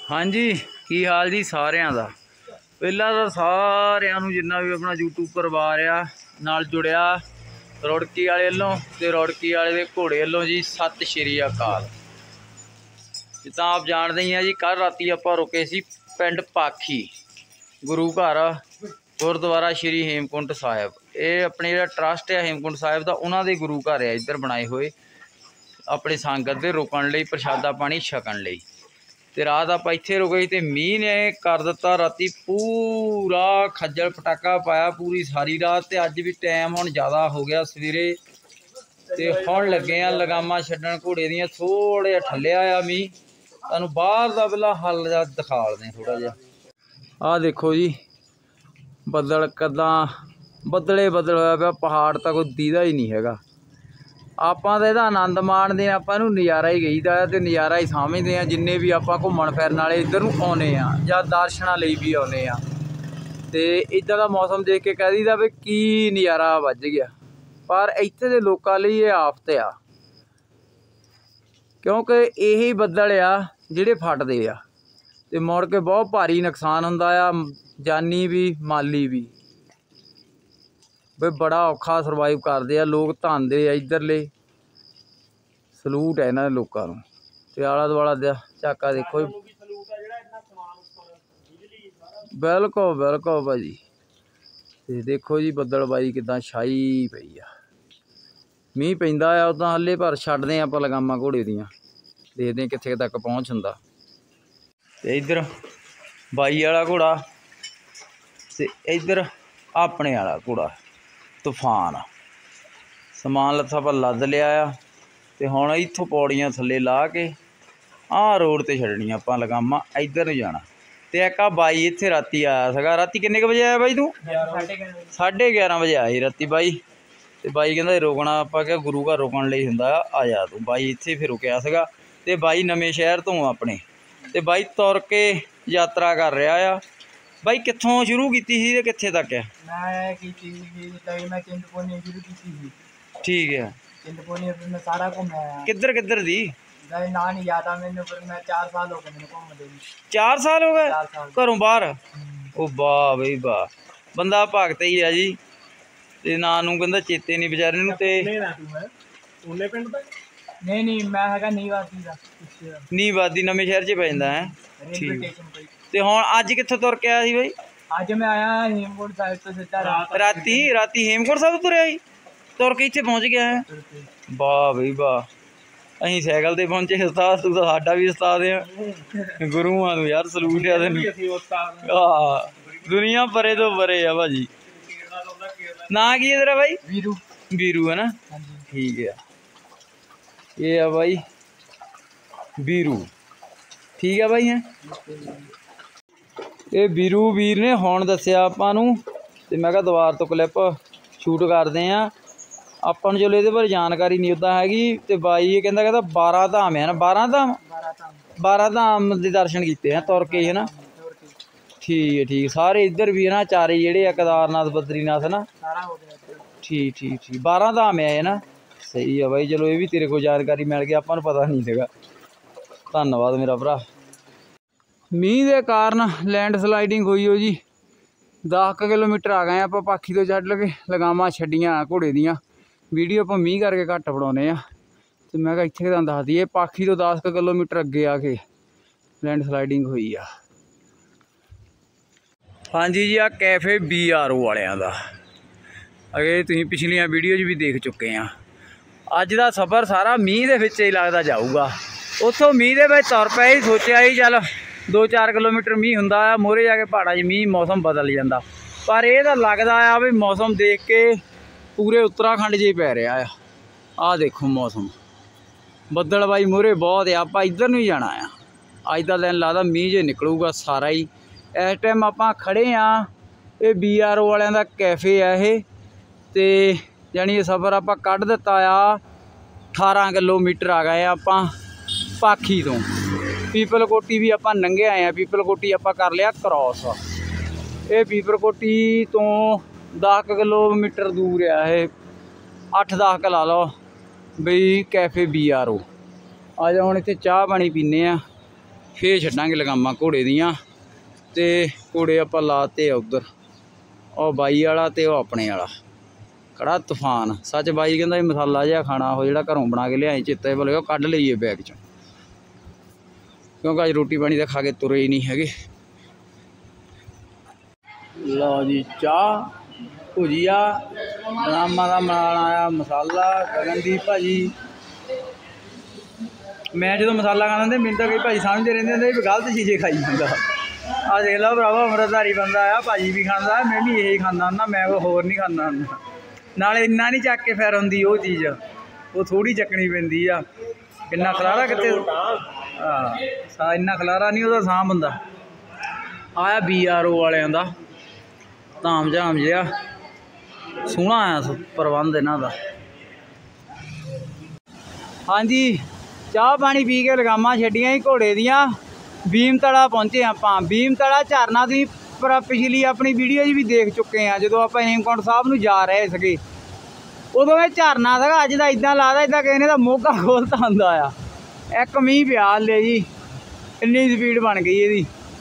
हाँ जी, की हाल जी सारिਆਂ ਦਾ। ਪਹਿਲਾਂ ਤਾਂ ਸਾਰਿਆਂ ਨੂੰ ਜਿੰਨਾ ਵੀ ਆਪਣਾ YouTube ਪਰਿਵਾਰ ਆ ਨਾਲ ਜੁੜਿਆ ਰੌੜਕੀ ਵਾਲੇ ਵੱਲੋਂ ਤੇ ਰੌੜਕੀ ਵਾਲੇ ਦੇ ਘੋੜੇ ਵੱਲੋਂ ਜੀ ਸਤਿ ਸ਼੍ਰੀ ਅਕਾਲ। ਜਿੱਦਾਂ ਆਪ ਜਾਣਦੇ ਹੀ ਆ ਜੀ, ਕੱਲ ਰਾਤੀ ਆਪਾਂ ਰੁਕੇ ਸੀ ਪਿੰਡ ਪਾਖੀ ਗੁਰੂ ਘਰ गुरुद्वारा श्री हेमकुंट साहिब। ये अपने जो ट्रस्ट है हेमकुंट साहिब का उन्होंने गुरु घर है इधर बनाए हुए अपनी संगत के रुकन लई प्रशादा पानी छकन लई। ते रात आप इत्थे रुके तो मीह ने कर दिता राती पूरा खज्जल पटाका पाया पूरी सारी रात। ते अज भी टाइम हुण ज़्यादा हो गया सवेरे ते हुण लगे आ लगामा छड्डण घोड़े दियां। थोड़ा जिहा ठल्लिया आ मीह, तुहानूं बाहर दा पहला हल जिहा दिखा दें थोड़ा जिहा। आ देखो जी बदल कदा बदले बदल होया पिया, पहाड़ तो कोई दीदा ही नहीं हैगा। आपां तां इहदा आनंद माणदे आं, आपां इहनूं नज़ारा ही कहीदा ते नज़ारा ही समझदे आं। जिन्ने भी आपां घुम्मण फिरन वाले इधर नूं आउंदे आ जां दर्शनां लई भी आउंदे आ ते इदां दा मौसम देख के कह दईदा भी की नज़ारा वज गया। पर इत्थे दे लोकां लई इह आफत आ, क्योंकि यही बदल आ जिहड़े फटदे आ ते मुड़ के बहुत भारी नुकसान हुंदा आ, जानी भी माली भी। बे बड़ा औखा सरवाइव करते आ लोग, धनदे आ इधरले। सलूट है इन्हां लोकां नूं। ते आला दुआला झाका देखो, बिल्कुल बिल्कुल भाजी। ते देखो जी बदलबाई किदां छाई पई आ। मीह पैंदा आ उदां हले, पर छड्डदे आपां लगामां घोड़े दीयां, देखदे कित्थे तक पहुँच हुंदा। ते इधर बाई वाला घोड़ा ते इधर अपने वाला घोड़ा तूफान। समान लत्था पर लद लिया ते हुण इत्थों पौड़ियां थल्ले ला के आ रोड ते छड्डनी आपां लगामां इधर नूं जाना। ते एक आ बाई इत्थे राती आया सीगा। राती किन्ने क बजे आया बाई तू? 11:30 बजे आया राती बाई। ते बाई कहंदा रुकना, आपां क्या गुरु घर रुकण लई हुंदा आ जा तू। बाई इत्थे फिर रुकिया सीगा ते बाई नवें शहर तो अपने ते बाई तुर के यात्रा कर रहा आ। बाई कित्थों शुरू कीती सी ते कित्थे तक है? मैं चिंतपूर्णी शुरू की थी। ठीक है, चिंतपूर्णी मैं सारा घूमया। किधर किधर दी? ना नहीं याद आ मैनू, पर मैं 4 साल हो गए मैनू घूमदे। 4 साल हो गए 4 साल घरों बाहर? ओ वाह बई वाह, बंदा भगत ही है जी। ते ना नूं कहंदा चेते नहीं बेचारे नूं। ते उन्ने पिंड दा नहीं नहीं मैं हैगा नीवादी दा, नीवादी नवें शहर च पै जांदा है। ठीक। ते हुण अज कित्थों तुर के आया सी बई? अज मैं आया हेमकुंट साहिब तो सीधा राती हेमकुंट साहिब तुरिया ही तुर के इत्थे पहुँच गया है। वाह बई वाह, असीं साइकिल ते पहुंचे। उस्ताद तू तां साडा भी उस्ताद है, गुरुआं नूं यार सलूट है तैनूं। दुनिया परे तो परे आ भाजी। ना की है तेरा भाई? वीरू। वीरू है ना, ठीक है। ये है भाई वीरू, ठीक है भाई। है ये वीरू वीर ने हुण दस्सिया आपां नूं ते मैं कहा दुबार तो क्लिप शूट करदे आ। आपां नूं चलो इहदे बारे जानकारी नहीं उदां हैगी। ते बाई ये कहंदा 12 धाम है ना, 12 धाम दे दर्शन कीते हैं तुर के है ना। ठीक है ठीक, सारे इधर भी है ना, चारे जेहड़े आ केदारनाथ बद्रीनाथ है ना, ठीक ठीक ठीक 12 धाम है ना। सही है भाई, चलो ये भी तेरे को जानकारी मिल गई, आपां नूं पता नहीं लगा। धन्नवाद मेरा भरा। मीह के कारण लैंड स्लाइडिंग हुई हो जी। 10 किलोमीटर आ गए आप पाखी तो छड्ड लगे, लगामां छड्डियां घोड़े दियां। वीडियो आप मीह करके घट बनाने तो मैं इत्थे तुहानूं दस दईए पाखी तो 10 किलोमीटर अगे आके लैंड स्लाइडिंग हुई आ। हाँ जी जी, आ कैफे BRO वालियां दा अगे तुसीं पिछलियां वीडियो भी देख चुके हैं। अज का सफ़र सारा मीह दे विच ही लगदा जाऊगा। उत्थों मीह दे विच तुर पे ही सोचिया ही चल 2-4 किलोमीटर मीह हुंदा आ, मोहरे जाके पहाड़ां 'च मीह मौसम बदल जाता। पर यह तो लगता आ भी मौसम देख के पूरे उत्तराखंड जी पै रहा आ। आ देखो मौसम बदलबाई मोहरे बहुत है। आप इधर नूं ही जाना आ। अज का दिन लगता मीह जे निकलूगा सारा ही। इस टाइम आप खड़े हाँ, ये BRO वालियां दा कैफे है ये। तो जानी सफ़र आप कढ़ दिता आ 18 किलोमीटर आ गए आप पाखी तो। पीपल कोटी भी आप लंघे आए हैं, पीपल कोटी आप कर लिया क्रॉस। ये पीपल कोटी तो 10 किलोमीटर दूर है, 8-10 ला लो बई कैफे BRO। आ जाओ हुण इत्थे चाह पानी पीने आ, ਫੇਰ ਛੱਡਾਂਗੇ ਲਗਾਮਾਂ ਘੋੜੇ ਦੀਆਂ। ਤੇ ਘੋੜੇ ਆਪਾਂ ਲਾਤੇ ਆ ਉਧਰ, ਉਹ ਬਾਈ ਵਾਲਾ ਤੇ ਉਹ ਆਪਣੇ ਵਾਲਾ। ਖੜਾ ਤੂਫਾਨ। ਸੱਚ ਬਾਈ ਕਹਿੰਦਾ ਵੀ ਮਸਾਲਾ ਜਿਹਾ ਖਾਣਾ, ਉਹ ਜਿਹੜਾ ਘਰੋਂ ਬਣਾ ਕੇ ਲਿਆਏ ਚੇਤੇ ਭੁੱਲ ਗਿਆ, ਉਹ ਕੱਢ ਲਈਏ ਬੈਗ 'ਚੋਂ, ਕਿਉਂਕਿ ਅੱਜ ਰੋਟੀ ਪਾਣੀ ਤਾਂ ਖਾ ਕੇ ਤੁਰੇ ਹੀ ਨਹੀਂ ਹੈਗੇ। ਲਓ ਜੀ, ਚਾਹ, ਭੁਜੀਆ, ਬਦਾਮਾਂ ਦਾ ਨਾਲ ਆਇਆ ਮਸਾਲਾ, ਗਗਨਦੀਪ ਭਾਜੀ। ਮੈਂ ਜਦੋਂ ਮਸਾਲਾ ਖਾਣਾ ਹੁੰਦੇ ਮੈਨੂੰ ਤਾਂ ਕਈ ਭਾਜੀ ਸਮਝਦੇ ਰਹਿੰਦੇ ਹੁੰਦੇ ਵੀ ਗਲਤ ਚੀਜ਼ੇ ਖਾਈ ਜਾਂਦਾ। ਆ ਦੇਖ ਲਓ ਭਰਾਵਾ, ਅੰਮ੍ਰਿਤਧਾਰੀ ਬੰਦਾ ਆ, ਭਾਜੀ ਵੀ ਖਾਂਦਾ, ਮੈਂ ਵੀ ਇਹੀ ਖਾਂਦਾ ਹੁੰਦਾ, ਮੈਂ ਕੋਈ ਹੋਰ ਨਹੀਂ ਖਾਂਦਾ ਹੁੰਦਾ। ਨਾਲੇ ਇੰਨਾ ਨਹੀਂ ਚੱਕ ਕੇ ਫਿਰ ਹੁੰਦੀ ਉਹ ਚੀਜ਼, ਉਹ ਥੋੜ੍ਹੀ ਚੱਕਣੀ ਪੈਂਦੀ ਆ। ਇੰਨਾ ਖਲਾਰਾ ਕਿੱਥੇ, ਹਾਂ ਇੰਨਾ ਖਲਾਰਾ ਨਹੀਂ ਉਹਦਾ ਸਾਂਭ ਹੁੰਦਾ। ਆਇਆ BRO ਵਾਲਿਆਂ ਦਾ ਧਾਮ ਝਾਮ ਜਿਹਾ, ਸੋਹਣਾ ਆਇਆ ਪ੍ਰਬੰਧ ਇਹਨਾਂ ਦਾ। ਹਾਂਜੀ, ਚਾਹ ਪਾਣੀ ਪੀ ਕੇ ਲਗਾਮਾਂ ਛੱਡੀਆਂ ਹੀ ਘੋੜੇ ਦੀਆਂ। ਭੀਮਤਲਾ ਪਹੁੰਚੇ ਆਪਾਂ। ਭੀਮਤਲਾ ਝਰਨਾ ਤੁਸੀਂ ਪਿਛਲੀ ਆਪਣੀ ਵੀਡੀਓ 'ਚ ਵੀ ਦੇਖ ਚੁੱਕੇ ਆ, ਜਦੋਂ ਆਪਾਂ ਹੇਮਕੁੰਟ ਸਾਹਿਬ ਨੂੰ ਜਾ ਰਹੇ ਸੀਗੇ ਉਦੋਂ ਇਹ ਝਰਨਾ ਸੀਗਾ। ਅੱਜ ਦਾ ਇੱਦਾਂ ਲੱਗਦਾ ਇੱਦਾਂ ਕਿਸੇ ਨੇ ਤਾਂ ਮੋਗਾ ਖੋਲ੍ਹਤਾ ਹੁੰਦਾ ਆ। ਇੱਕ ਮੀਂਹ ਪਿਆ ਹਲੇ ਜੀ, ਇੰਨੀ ਸਪੀਡ ਬਣ ਗਈ ਇਹਦੀ।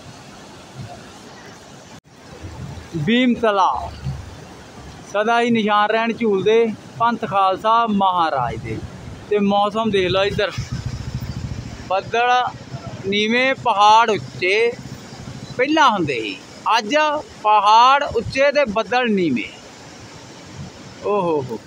ਭੀਮਤਲਾ ਸਦਾ ਹੀ ਨਿਸ਼ਾਨ ਰਹਿਣ ਝੂਲਦੇ ਪੰਥ ਖਾਲਸਾ ਮਹਾਰਾਜ ਦੇ। ਤੇ ਮੌਸਮ ਦੇਖ ਲਓ ਇੱਧਰ, ਬੱਦਲ ਨੀਵੇਂ, ਪਹਾੜ ਉੱਚੇ ਪਹਿਲਾਂ ਹੁੰਦੇ ਸੀ, ਅੱਜ ਪਹਾੜ ਉੱਚੇ ਤੇ ਬੱਦਲ ਨੀਵੇਂ। ਓਹੋ ਹੋ,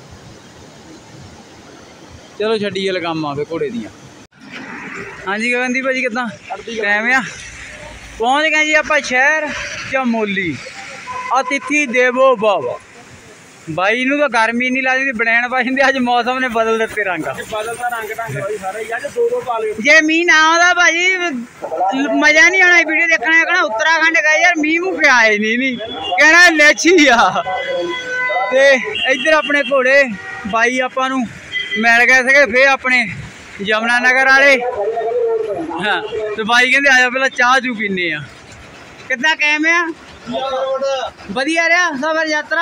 ਚਲੋ ਛੱਡੀਏ ਲਗਾਮਾਂ ਫੇ ਘੋੜੇ ਦੀਆਂ। ਹਾਂਜੀ ਗਗਨਦੀਪ ਭਾਜੀ ਕਿੱਦਾਂ, ਟਾਈਮ ਆ? ਪਹੁੰਚ ਗਏ ਜੀ ਆਪਾਂ ਸ਼ਹਿਰ ਚਮੋਲੀ। ਅਤਿਥੀ ਦੇਵੋ ਭਵ। ਬਾਈ ਨੂੰ ਤਾਂ ਗਰਮੀ ਨਹੀਂ ਲੱਗਦੀ, ਬਣੈਣ ਪਾ ਜਾਂਦੇ। ਅੱਜ ਮੌਸਮ ਨੇ ਬਦਲ ਦਿੱਤੇ ਰੰਗ, ਬਦਲਦਾ ਰੰਗ ਢੰਗ ਬਾਈ ਸਾਰਾ ਹੀ। ਅੱਜ ਦੋ ਪਾ ਲਿਓ। ਜੇ ਮੀਂਹ ਨਾ ਆਉਂਦਾ ਭਾਜੀ ਮਜ਼ਾ ਨਹੀਂ ਆਉਣਾ ਵੀਡੀਓ ਦੇਖਣਾ। ਕਹਿਣਾ ਉੱਤਰਾਖੰਡ ਗਏ ਯਾਰ, ਮੀਂਹ ਮੂੰਹ ਪਿਆ ਹੀ ਨਹੀਂ, ਕਹਿਣਾ ਲੈਛੀ ਆ। ਤੇ ਇੱਧਰ ਆਪਣੇ ਘੋੜੇ ਬਾਈ ਆਪਾਂ ਨੂੰ ਮਿਲ ਗਏ ਸੀਗੇ, ਫੇਰ ਆਪਣੇ ਯਮੁਨਾ ਨਗਰ ਵਾਲੇ। ਹਾਂ, ਤੇ ਬਾਈ ਕਹਿੰਦੇ ਆਜਾ ਪਹਿਲਾਂ ਚਾਹ ਚੂ ਪੀਨੇ ਆ। ਕਿੱਦਾਂ ਕਾਇਮ ਆ? ਵਧੀਆ ਰਿਹਾ ਸਫ਼ਰ ਯਾਤਰਾ,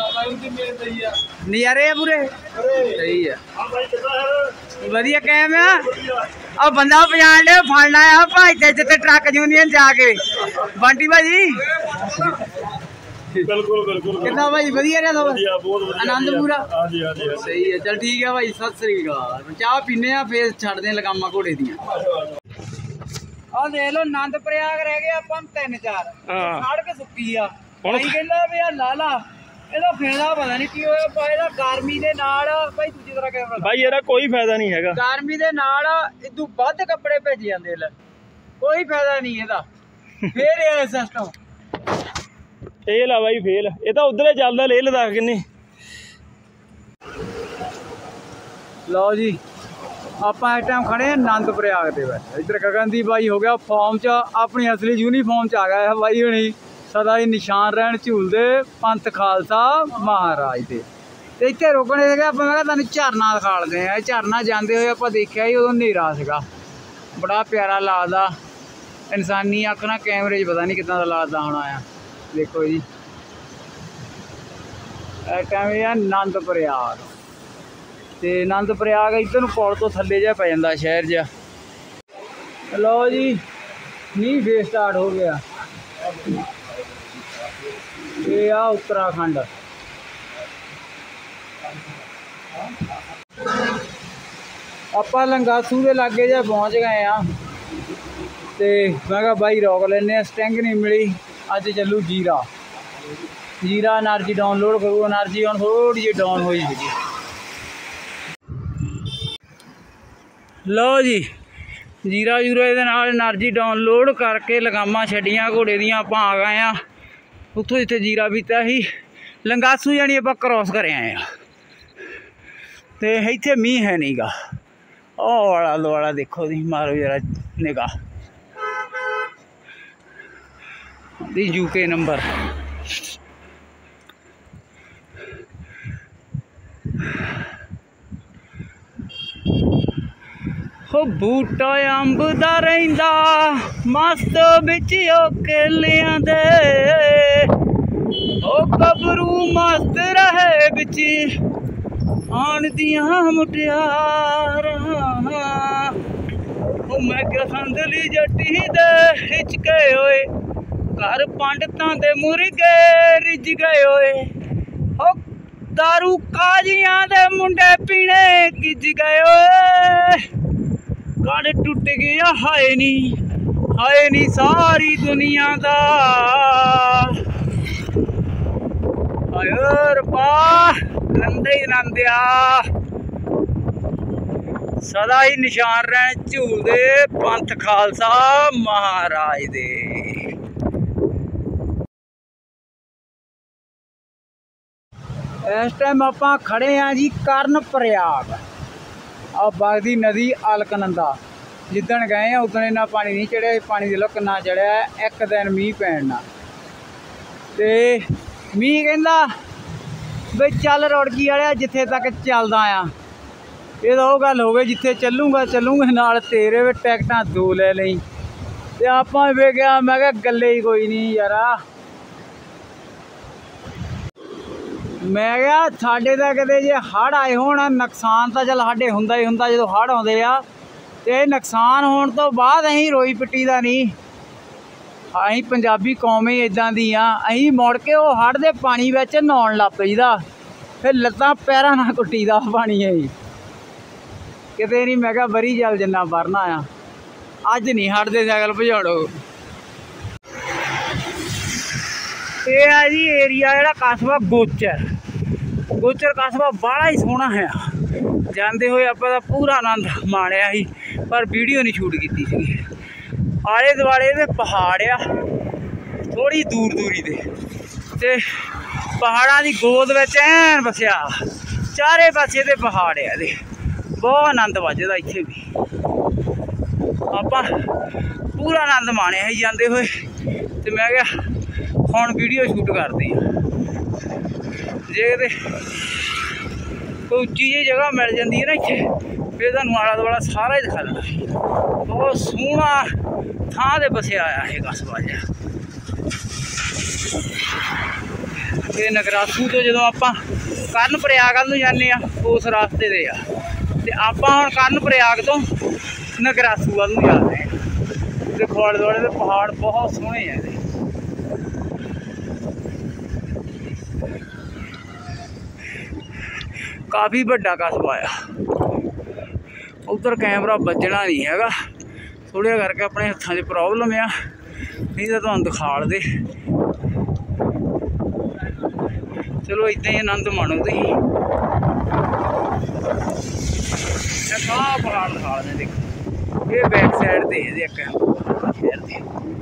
ਨਜ਼ਾਰੇ ਆ ਪੂਰੇ? ਸਹੀ ਆ, ਵਧੀਆ ਕਾਇਮ ਆ। ਆ ਬੰਦਾ ਪਛਾਣ ਲਿਆ, ਫੜਨਾ ਆ ਭਾਈ ਤੇ ਜਿੱਥੇ ਟਰੱਕ ਯੂਨੀਅਨ ਜਾ ਕੇ। ਬੰਟੀ ਭਾਜੀ ਬਿਲਕੁਲ ਬਿਲਕੁਲ। ਕਿੱਦਾਂ ਭਾਈ, ਵਧੀਆ ਰਿਹਾ ਸਫ਼ਰ? ਬਹੁਤ ਵਧੀਆ, ਆਨੰਦ ਪੂਰਾ? ਹਾਂਜੀ ਹਾਂਜੀ ਸਹੀ ਹੈ, ਚਲ ਠੀਕ ਹੈ ਭਾਈ, ਸਤਿ ਸ੍ਰੀ ਅਕਾਲ। ਚਾਹ ਪੀਨੇ ਆ ਫੇਰ ਛੱਡਦੇ ਲਗਾਮਾਂ ਘੋੜੇ ਦੀਆਂ। ਆ ਦੇਖ ਲਓ, ਆਨੰਦ ਪ੍ਰਯਾਗ ਰਹਿ ਗਏ ਆਪਾਂ 3-4। ਸੜਕ ਸੁੱਕੀ ਆ। ਭਾਈ ਕਹਿੰਦਾ ਵੀ ਆ ਲਾਲਾ, ਇਹਦਾ ਫਾਇਦਾ ਪਤਾ ਨਹੀਂ ਕੀ ਹੋਇਆ ਭਾਈ ਦਾ। ਗਰਮੀ ਦੇ ਨਾਲ ਭਾਈ ਦੂਜੀ ਤਰ੍ਹਾਂ ਕੈਮਰਾ ਭਾਈ ਇਹਦਾ ਕੋਈ ਫਾਇਦਾ ਨਹੀਂ ਹੈਗਾ। ਗਰਮੀ ਦੇ ਨਾਲ ਇਦੋਂ ਵੱਧ ਕੱਪੜੇ ਭੇਜ ਜਾਂਦੇ ਲੈ, ਕੋਈ ਫਾਇਦਾ ਨਹੀਂ ਇਹਦਾ। ਫੇਰ ਇਹ ਸਿਸਟਮ ਫੇਲ ਆ ਬਾਈ, ਫੇਲ। ਇਹ ਤਾਂ ਉਧਰ ਚੱਲਦਾ ਲੇਹ ਲਦਾਖ ਕਿੰਨੀ। ਲਓ ਜੀ, ਆਪਾਂ ਇਸ ਟਾਈਮ ਖੜੇ ਆ ਆਨੰਦ ਪ੍ਰਯਾਗ ਦੇ ਵਿੱਚ। ਇੱਧਰ ਗਗਨਦੀਪ ਬਾਈ ਹੋ ਗਿਆ ਫਾਰਮ 'ਚ, ਆਪਣੀ ਅਸਲੀ ਯੂਨੀਫਾਰਮ 'ਚ ਆ ਗਿਆ ਬਾਈ ਹੁਣੀ। ਸਦਾ ਹੀ ਨਿਸ਼ਾਨ ਰਹਿਣ ਝੂਲਦੇ ਪੰਥ ਖਾਲਸਾ ਮਹਾਰਾਜ ਦੇ। ਤੇ ਇੱਥੇ ਰੁਕਣੇ ਸੀਗੇ ਆਪਾਂ। ਮੈਂ ਕਿਹਾ ਤੁਹਾਨੂੰ ਝਰਨਾ ਦਿਖਾਲਦੇ ਆ। ਇਹ ਝਰਨਾ ਜਾਂਦੇ ਹੋਏ ਆਪਾਂ ਦੇਖਿਆ ਸੀ, ਉਦੋਂ ਹਨੇਰਾ ਸੀਗਾ, ਬੜਾ ਪਿਆਰਾ ਲੱਗਦਾ। ਇਨਸਾਨੀ ਅੱਖ ਨਾਲ ਕੈਮਰੇ 'ਚ ਪਤਾ ਨਹੀਂ ਕਿੱਦਾਂ ਦਾ ਲੱਗਦਾ ਹੋਣਾ ਆ। ਦੇਖੋ ਜੀ, ਇਸ ਟਾਈਮ ਇਹ ਆ ਆਨੰਦ ਪ੍ਰਯਾਗ। ਤੇ ਆਨੰਦ ਪ੍ਰਯਾਗ ਇੱਧਰ ਨੂੰ ਪੁਲ ਤੋਂ ਥੱਲੇ ਜਿਹਾ ਪੈ ਜਾਂਦਾ ਸ਼ਹਿਰ ਜਿਹਾ। ਲਓ ਜੀ, ਮੀਂਹ ਫੇਰ ਸਟਾਰਟ ਹੋ ਗਿਆ। ਇਹ ਆ ਉੱਤਰਾਖੰਡ। ਆਪਾਂ ਲੰਗਾਸੂ ਦੇ ਲਾਗੇ ਜਿਹਾ ਪਹੁੰਚ ਗਏ ਆ। ਤੇ ਮੈਂ ਕਿਹਾ ਬਾਈ ਰੋਕ ਲੈਂਦੇ ਆ, ਸਟਿੰਗ ਨਹੀਂ ਮਿਲੀ। ਅੱਜ ਚੱਲੂ ਜੀਰਾ। ਜੀਰਾ એનર્ਜੀ ਡਾਊਨਲੋਡ ਕਰੂ। એનર્ਜੀ ਹੁਣ ਥੋੜੀ ਜਿਹੀ ਡਾਊਨ ਹੋਈ ਸੀਗੀ। ਲਓ ਜੀ, ਜੀਰਾ ਇਹਦੇ ਨਾਲ એનર્ਜੀ ਡਾਊਨਲੋਡ ਕਰਕੇ ਲਗਾਮਾਂ ਛੱਡੀਆਂ ਘੋੜੇ ਦੀਆਂ। ਆਪਾਂ ਆ ਗਏ ਆ ਉੱਥੋਂ ਜਿੱਥੇ ਜੀਰਾ ਪੀਤਾ ਸੀ। ਲੰਗਾਸੂ ਜਾਣੀ ਆਪਾਂ ਕ੍ਰੋਸ ਕਰ ਆਏ ਆ। ਤੇ ਇੱਥੇ ਮੀਂਹ ਹੈ ਨਹੀਂਗਾ। ਉਹ ਵਾਲਾ ਦੁਆਲਾ ਦੇਖੋ ਤੁਸੀਂ, ਮਾਰੋ ਜਰਾ ਨਿਗਾਹ ਦੀ। UK number. ਹੋ ਬੂਟਾ ਅੰਬ ਦਾ ਰਹਿੰਦਾ ਮਸਤ ਵਿੱਚ ਉਹ ਕੇਲਿਆਂ ਦੇ। ਉਹ ਕਬਰੂ ਮਸਤ ਰਹੇ ਵਿੱਚ ਆਣ ਦੀਆਂ ਮੁਟਿਆਰਾਂ। ਉਹ मैं क्या संदली जट्टी दे हिच गए होए घर पंडितां दे मुर्गे रिज गए होए हो दारू काजियां दे मुंडे पीने गिज गए होए गड़ टुट गया हाय नी सारी दुनिया दा हाय रब्बा रंदे ही रंदिया सदा ही निशान रहन झूलदे पंथ खालसा महाराज दे। इस टाइम आपां खड़े हैं जी करन प्रयाग आ बगदी नदी अलकनंदा। जिदन गए हैं उदन इन्ना पानी नहीं चढ़िया, पानी दे लो किन्ना चढ़िया। एक दिन मीह पैण ते मीह कहंदा बई चल रुड़की वालिया जिथे तक चलदा आ। ये तो गल हो गई जिथे चलूंगा नाल तेरे भी टिकटां 2 ले लई ते आपां वे गया। मैं क्या गल्ले ही कोई नहीं यारा। मैं क्या साडे तां कदे जे हड़ आए होण नुकसान तां चल साडे हुंदा ही हुंदा जदों हड़ आउंदे आ ते नुकसान होण तो बाद असीं रोई पिट्टी दा नहीं। असीं पंजाबी कौम ही इदां दी आ। असीं मुड़ के वो हड़ दे पानी विच नहाउण लग पईदा फिर लत्तां पैरां नाल कुट्टीदा पानी है किते नहीं। मैं क्या बरी जल जिन्ना भरना आ अज नहीं हटदे साइकिल भजाड़ो। ये है जी एरिया जिहड़ा कस्बा गोचर कस्बा बड़ा ही सोहना है। जाते हुए आपां दा पूरा आनंद माणिया ही पर वीडियो नहीं शूट की सी। आले दुआले दे पहाड़ आ थोड़ी दूरी ते पहाड़ां दी गोद विच ऐन बसिया चारे पासे दे पहाड़ आ दे बहुत आनंद वजदा इत्थे भी। आपां पूरा आनंद माणिया ही जाते हुए ते मैं क्या हुण वीडियो शूट करदे जे किते कोई उच्ची जी जगह मिल जाती है ना इत्थे फिर तुहानूं आला दुआला सारा ही दिखा देना। बहुत सोहना थां ते बसिया आया ये कस्बा जिहा। ते नगरासू तो जदों आपां करन प्रयाग वल नूं जाने आ उस रास्ते दे आ ते आपां हुण करन प्रयाग तो नगरासू वल नूं जा रहे हैं। देखो आले दुआले दे पहाड़ बहुत सोहने हैं। काफ़ी बड़ा कस्बा आ। उधर कैमरा बजना नहीं हैगा थोड़ा करके अपने हत्थों की प्रॉब्लम आ नहीं तो तुहानूं दिखा दे। चलो इदां ही आनंद माणो तुसीं। पहाड़ दिखा दें देखो ये बैक साइड ते शहर दे।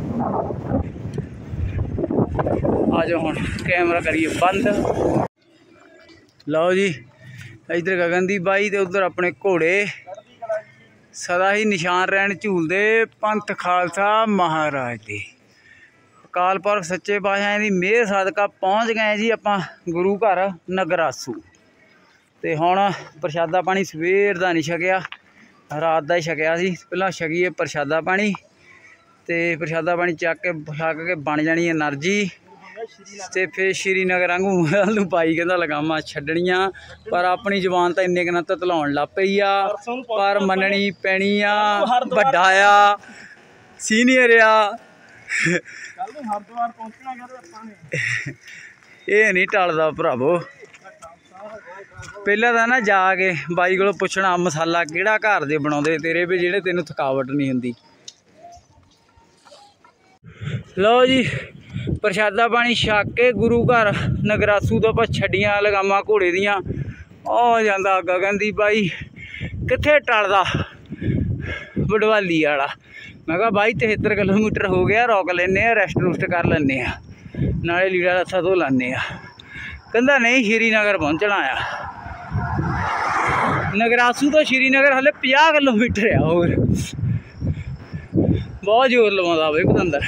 आ जाओ हुण कैमरा करिए बंद। लो जी इधर गगनदीप बाई ते उधर अपने घोड़े सदा ही निशान रहन झूलदे पंथ खालसा महाराज दे। अकाल पुरख सच्चे पातशाह दी मेहर सदका पहुँच गए जी आपां गुरु घर नगरासू। ते हुण प्रशादा पानी सवेर दा नहीं छकिया रात दा ही छकिया सी। पहलां छकीए प्रशादा पानी ते प्रशादा पानी छक के बन जानी एनर्जी ते फिर श्रीनगर आंगू पाई कहंदा लगामा छड्डणियां पर अपनी जबान तो इन्ने कना तलाउण लग पई आ पर मननी पैनी आ। वड्डा आ सीनियर आ ये नहीं टलदा भरावो। पहला तो ना जाके बाई को पुछना मसाला किहड़ा घर दे बनाउंदे तेरे भी जेहड़े तेनों थकावट नहीं हुंदी। लो जी प्रशादा पानी छक के गुरु घर नगरासू तो आप छड्डियां लगामा घोड़े दियां ओ जांदा गगनदीप बाई कित्थे टलदा बडवाली वाला। मैं कहा बाई 73 किलोमीटर हो गया रोक लेने रेस्ट रूस्ट कर लेने नाले लीड़ा लत्था धो लाने। कहंदा नहीं श्रीनगर पहुँचना आ। नगरासू तो श्रीनगर हले 50 किलोमीटर आ और बहुत जोर लवाउंदा बई पतंदर।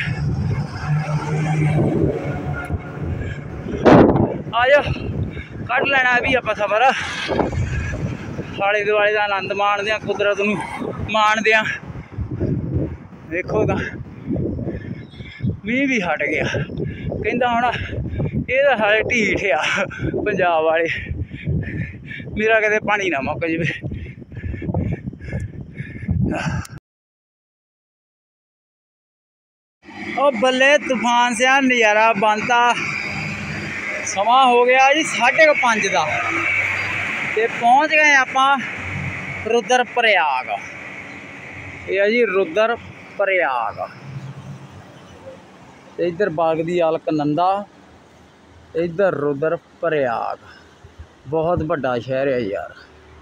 आ जाओ कट लेना भी आप सफर आले दुआले का आनंद माणदे कुदरत नूं माणदे। देखो तो मीह भी हट गया कहंदा हुण ये तो सारे ढीठ आ पंजाब वाले मेरा कदे पानी ना मुक जावे। ओ बल्ले तूफान से नज़ारा बनता। समा हो गया जी 5:30 का ते पहुँच गए आप रुद्रप्रयाग। ये जी रुद्रप्रयाग। इधर बागदी अलकनंदा, इधर रुद्रप्रयाग। बहुत बड़ा शहर है यार।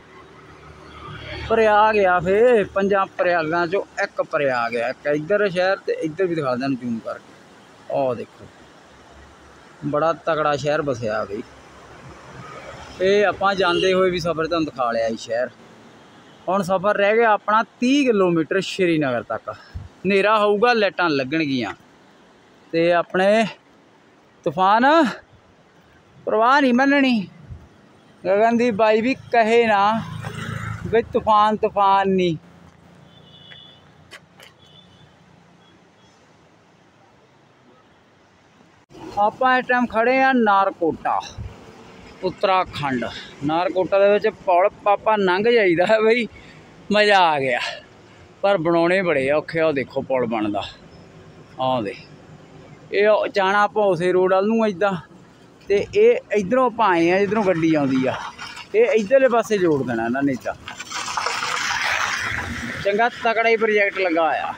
प्रयाग आ फिर 5 प्रयागां चो एक प्रयाग है। एक इधर शहर तो इधर भी दिखा दें जूम करके। और देखो बड़ा तगड़ा शहर बसया बई। ये आपां जाते हुए भी सफ़र तुहानूं दिखा लिया शहर। हुण सफ़र रह गया अपना 30 किलोमीटर श्रीनगर तक। हनेरा होऊगा लाइटां लगणगियां ते अपने तूफान परवाह नहीं मननी। गगनदीप बाई भी कहे ना बई तूफान तूफान नहीं। आप इस टाइम खड़े हैं नारकोटा उत्तराखंड। नारकोटा दे विच पुल पापा लंघ जाइदा है बई मज़ा आ गया, पर बनाने बड़े औखे। आ देखो पुल बनदा आ दे। ये जाना आप उसे रोड वाल नूं इदां ते ये इधरों पाए आ जिधरों गड्डी आउंदी आ। ये इधरले पासे जोड़ देना इन्हां ने इदां। चंगा तगड़ा ही प्रोजेक्ट लगा आया।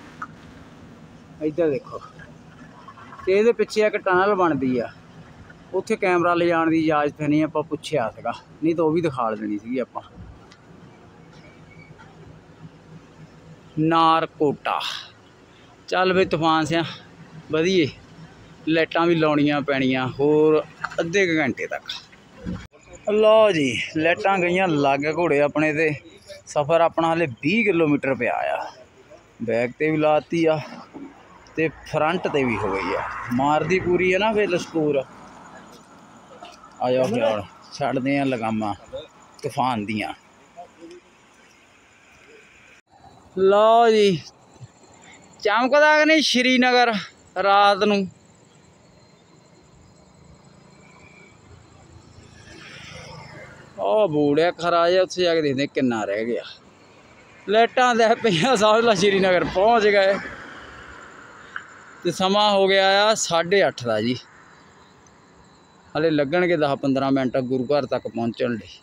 इधर देखो ते इहदे पिछे एक टनल बनदी आ। उत्थे कैमरा ले जाने की इजाजत नहीं आपां पुछया सीगा, नहीं तो वह भी दिखा देनी सीगी आपां। नारकोटा चल बई तूफान सिया वधिए। लाइटां भी लाउणियां पैणियां होर अद्धे घंटे तक। लो जी लाइटां गईयां लग घोड़े अपने ते। सफ़र अपना हले 20 किलोमीटर पे आया। बैक ते भी लाती आ ते फ्रंट ते भी हो गई है। मारदी पूरी है ना फिर लश्कूर। आ जाओ फिर छड्डदे हैं लगामां तूफान दियां। लो जी चमकदा कि नहीं श्रीनगर रात नूं। ਉਹ ਬੋਰਡ ਆ ਖਰਾ ਜਿਹਾ, ਉੱਥੇ ਜਾ ਕੇ ਦੇਖਦੇ ਕਿੰਨਾ ਰਹਿ ਗਿਆ। ਲਾਈਟਾਂ ਦੇ ਪਈਆਂ ਸਮਝ ਲਾ श्रीनगर पहुँच गए। तो समा हो गया आ 8:30 का जी। हले लगणगे 10-15 मिनट गुरु घर तक पहुँचण लई।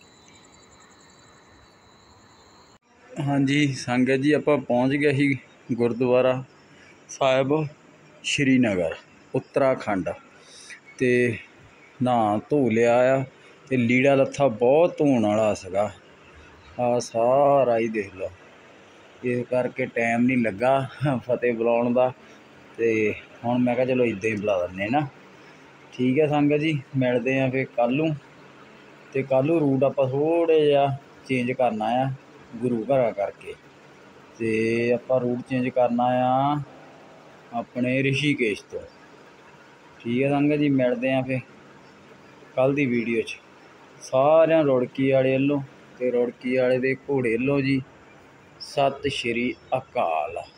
हाँ जी संगत जी आप पहुँच गए ही गुरुद्वारा साहिब श्रीनगर उत्तराखंड। तो नहा धो लिया आ ते लीड़ा लत्था बहुत धोने वाला सीगा। आ सारा ही देख लो, इस करके टाइम नहीं लगा फतेह बुलाउण दा। ते हुण मैं कहा चलो इदां ही बुला दिंदे ना। ठीक है संगत जी मिलते हैं फिर कल नूं। ते कल नूं रूट आपां थोड़ा जिहा चेंज करना आ गुरु घरा करके। ते आपां रूट चेंज करना आ अपने ऋषिकेश तो। ठीक है संगत जी मिलते हैं फिर कल दी वीडियो च। सारिਆਂ रुड़की वाले ਵੱਲੋਂ ਤੇ रुड़की वाले दे घोड़े ਵੱਲੋਂ जी सत श्री अकाल।